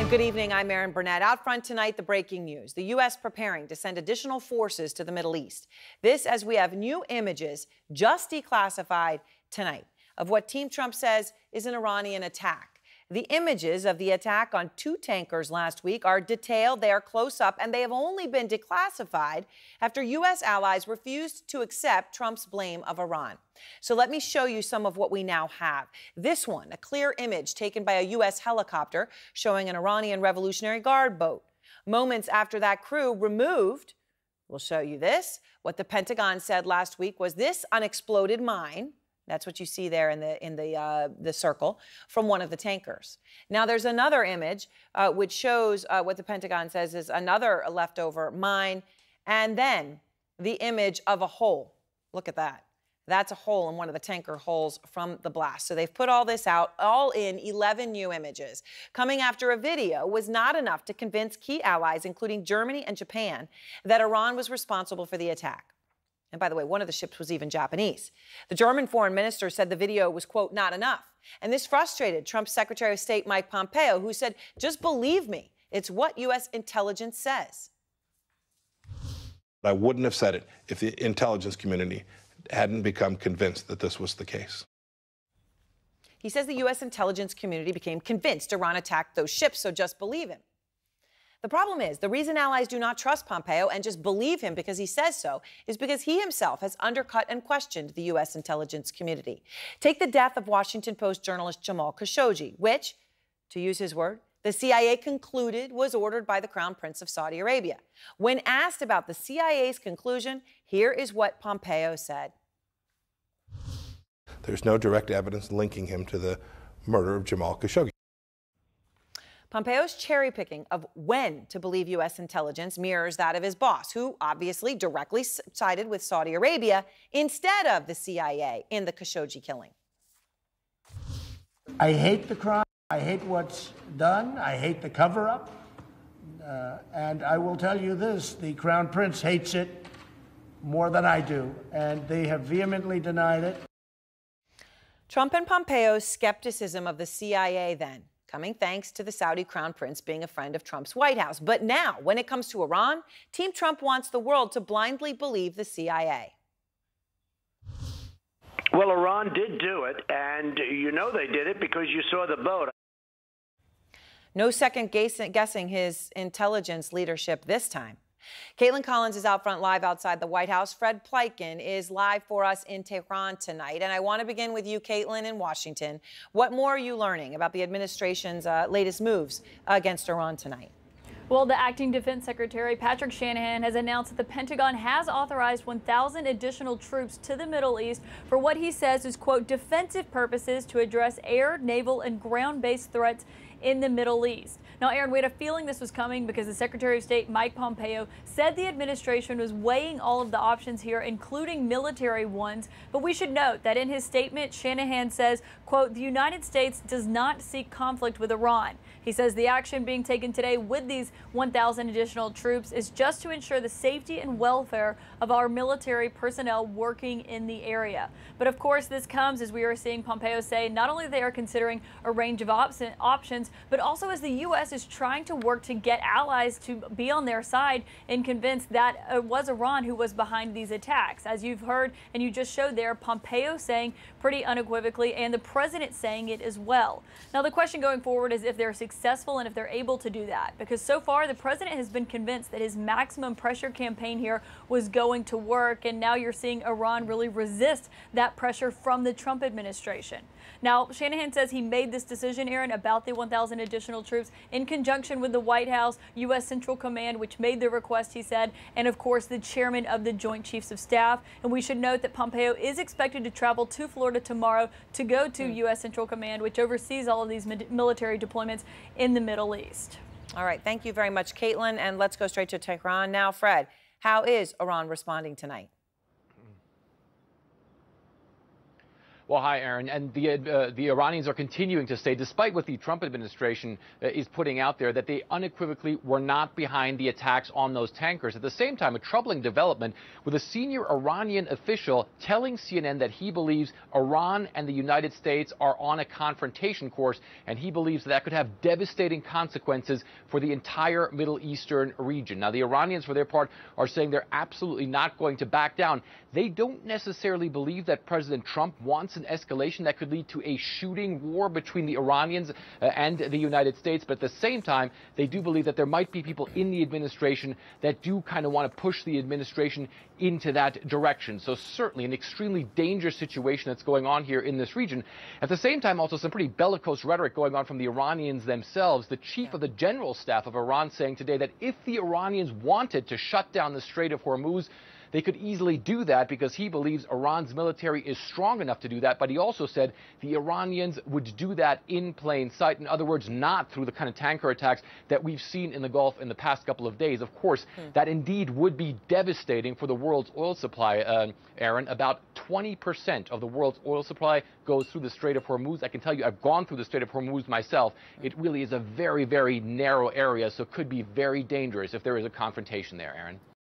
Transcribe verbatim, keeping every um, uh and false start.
And good evening, I'm Erin Burnett. Out front tonight, the breaking news. The U S preparing to send additional forces to the Middle East. This as we have new images just declassified tonight of what Team Trump says is an Iranian attack. The images of the attack on two tankers last week are detailed, they are close up, and they have only been declassified after U S allies refused to accept Trump's blame of Iran. So let me show you some of what we now have. This one, a clear image taken by a U S helicopter showing an Iranian Revolutionary Guard boat. Moments after that crew removed, we'll show you this, what the Pentagon said last week was this unexploded mine. That's what you see there in the in the uh, the circle from one of the tankers. Now there's another image uh, which shows uh, what the Pentagon says is another leftover mine, and then the image of a hole. Look at that. That's a hole in one of the tanker holes from the blast. So they've put all this out, all in eleven new images. Coming after a video was not enough to convince key allies, including Germany and Japan, that Iran was responsible for the attack. And by the way, one of the ships was even Japanese. The German foreign minister said the video was, quote, not enough. And this frustrated Trump's Secretary of State Mike Pompeo, who said, just believe me, it's what U S intelligence says. I wouldn't have said it if the intelligence community hadn't become convinced that this was the case. He says the U S intelligence community became convinced Iran attacked those ships, so just believe him. The problem is, the reason allies do not trust Pompeo and just believe him because he says so is because he himself has undercut and questioned the U S intelligence community. Take the death of Washington Post journalist Jamal Khashoggi, which, to use his word, the C I A concluded was ordered by the Crown Prince of Saudi Arabia. When asked about the C I A's conclusion, here is what Pompeo said. There's no direct evidence linking him to the murder of Jamal Khashoggi. Pompeo's cherry-picking of when to believe U S intelligence mirrors that of his boss, who obviously directly sided with Saudi Arabia instead of the C I A in the Khashoggi killing. I hate the crime. I hate what's done. I hate the cover-up. Uh, and I will tell you this, the Crown Prince hates it more than I do, and they have vehemently denied it. Trump and Pompeo's skepticism of the C I A then, coming thanks to the Saudi Crown Prince being a friend of Trump's White House. But now, when it comes to Iran, Team Trump wants the world to blindly believe the C I A. Well, Iran did do it, and you know they did it because you saw the boat. No second guessing his intelligence leadership this time. Caitlin Collins is out front live outside the White House. Fred Pleitgen is live for us in Tehran tonight. And I want to begin with you, Caitlin, in Washington. What more are you learning about the administration's uh, latest moves against Iran tonight? Well, the acting Defense Secretary Patrick Shanahan has announced that the Pentagon has authorized one thousand additional troops to the Middle East for what he says is, quote, defensive purposes to address air, naval, and ground-based threats in the Middle East. Now, Erin, we had a feeling this was coming because the Secretary of State, Mike Pompeo, said the administration was weighing all of the options here, including military ones. But we should note that in his statement, Shanahan says, quote, the United States does not seek conflict with Iran. He says the action being taken today with these one thousand additional troops is just to ensure the safety and welfare of our military personnel working in the area. But of course, this comes as we are seeing Pompeo say not only they are considering a range of op options, but also as the U S is trying to work to get allies to be on their side and convince that it was Iran who was behind these attacks. As you've heard and you just showed there, Pompeo saying pretty unequivocally, and the president saying it as well. Now, the question going forward is if they're successful and if they're able to do that, because so far the president has been convinced that his maximum pressure campaign here was going to work, and now you're seeing Iran really resist that pressure from the Trump administration. Now, Shanahan says he made this decision, Erin, about the one thousand additional troops in conjunction with the White House, U S Central Command, which made the request, he said, and of course the chairman of the Joint Chiefs of Staff. And we should note that Pompeo is expected to travel to Florida tomorrow to go to mm. U S Central Command, which oversees all of these military deployments in the Middle East. All right. Thank you very much, Caitlin. And let's go straight to Tehran now. Fred, how is Iran responding tonight? Well, hi, Erin. And the, uh, the Iranians are continuing to say, despite what the Trump administration uh, is putting out there, that they unequivocally were not behind the attacks on those tankers. At the same time, a troubling development with a senior Iranian official telling C N N that he believes Iran and the United States are on a confrontation course, and he believes that, that could have devastating consequences for the entire Middle Eastern region. Now, the Iranians, for their part, are saying they're absolutely not going to back down. They don't necessarily believe that President Trump wants an escalation that could lead to a shooting war between the Iranians uh, and the United States. But at the same time, they do believe that there might be people in the administration that do kind of want to push the administration into that direction. So certainly an extremely dangerous situation that's going on here in this region. At the same time, also some pretty bellicose rhetoric going on from the Iranians themselves. The chief yeah. of the general staff of Iran saying today that if the Iranians wanted to shut down the Strait of Hormuz, they could easily do that because he believes Iran's military is strong enough to do that. But he also said the Iranians would do that in plain sight. In other words, not through the kind of tanker attacks that we've seen in the Gulf in the past couple of days. Of course, hmm. that indeed would be devastating for the world's oil supply, uh, Erin. About twenty percent of the world's oil supply goes through the Strait of Hormuz. I can tell you, I've gone through the Strait of Hormuz myself. It really is a very, very narrow area, so it could be very dangerous if there is a confrontation there, Erin.